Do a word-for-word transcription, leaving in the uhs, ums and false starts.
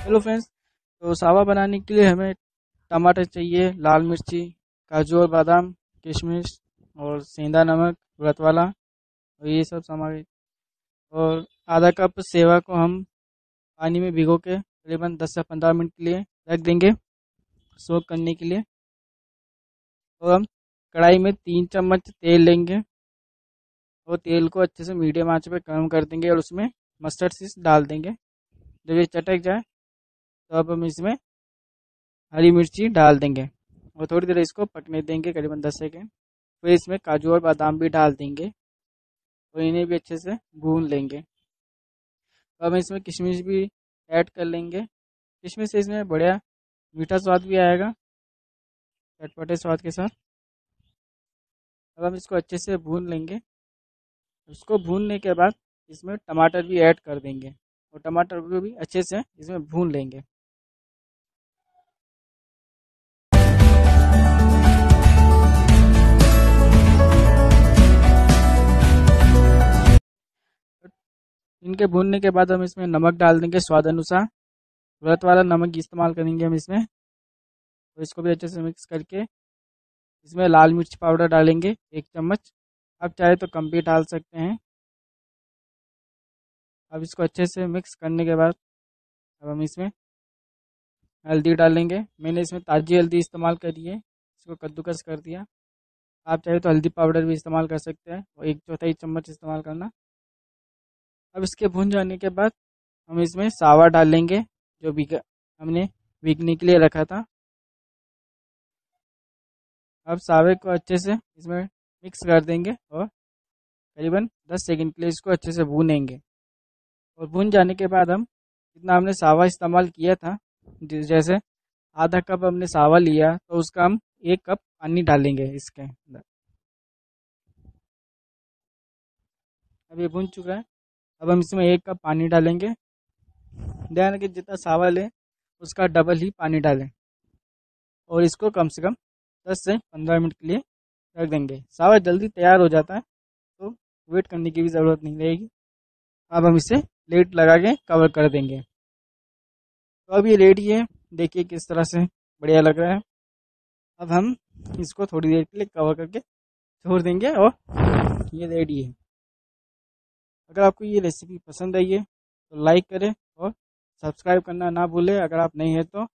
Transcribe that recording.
Hello friends. तो सावा बनाने के लिए हमें टमाटर चाहिए, लाल मिर्ची, काजू और बादाम, किशमिश और सेंधा नमक उड़द वाला और ये सब सामग्री। और आधा कप सेवा को हम पानी में भिगो के करीबन दस से पंद्रह मिनट के लिए रख देंगे सोक करने के लिए। और हम कढ़ाई में तीन चम्मच तेल लेंगे और तेल को अच्छे से मीडियम आंच पे गर्म कर देंगे और उसमें मस्टर्ड सीड्स डाल देंगे। जब ये चटक जाए तो अब हम इसमें हरी मिर्ची डाल देंगे और थोड़ी देर इसको पकने देंगे करीबन दस सेकेंड। फिर इसमें काजू और बादाम भी डाल देंगे और इन्हें भी अच्छे से भून लेंगे। तो अब इसमें किशमिश भी ऐड कर लेंगे। किशमिश से इसमें बढ़िया मीठा स्वाद भी आएगा चटपटे स्वाद के साथ। अब हम इसको अच्छे से भून लेंगे। उसको भूनने के बाद इसमें टमाटर भी ऐड कर देंगे और टमाटर को भी अच्छे से इसमें भून लेंगे। इनके भूनने के बाद हम इसमें नमक डाल देंगे स्वाद अनुसार। व्रत वाला नमक इस्तेमाल करेंगे हम इसमें। तो इसको भी अच्छे से मिक्स करके इसमें लाल मिर्च पाउडर डालेंगे एक चम्मच। आप चाहे तो कम भी डाल सकते हैं। अब इसको अच्छे से मिक्स करने के बाद अब हम इसमें हल्दी डालेंगे। मैंने इसमें ताज़ी हल्दी इस्तेमाल करी है, इसको कद्दूकस कर दिया। आप चाहे तो हल्दी पाउडर भी इस्तेमाल कर सकते हैं और एक चौथाई चम्मच इस्तेमाल करना। अब इसके भून जाने के बाद हम इसमें सावा डालेंगे जो भीगा हमने भीगने के लिए रखा था। अब सावे को अच्छे से इसमें मिक्स कर देंगे और करीबन दस सेकंड के लिए इसको अच्छे से भूनेंगे। और भून जाने के बाद हम जितना हमने सावा इस्तेमाल किया था, जि- जैसे आधा कप हमने सावा लिया तो उसका हम एक कप पानी डालेंगे इसके अंदर। अब ये भून चुका है। अब हम इसमें एक कप पानी डालेंगे। ध्यान रखिए जितना सावा लें उसका डबल ही पानी डालें और इसको कम से कम दस से पंद्रह मिनट के लिए रख देंगे। सावा जल्दी तैयार हो जाता है तो वेट करने की भी ज़रूरत नहीं रहेगी। अब हम इसे प्लेट लगा के कवर कर देंगे। तो अब ये रेडी है, देखिए किस तरह से बढ़िया लग रहा है। अब हम इसको थोड़ी देर के लिए कवर करके छोड़ देंगे और ये रेडी है। अगर आपको ये रेसिपी पसंद आई है तो लाइक करें और सब्सक्राइब करना ना भूलें अगर आप नहीं है तो।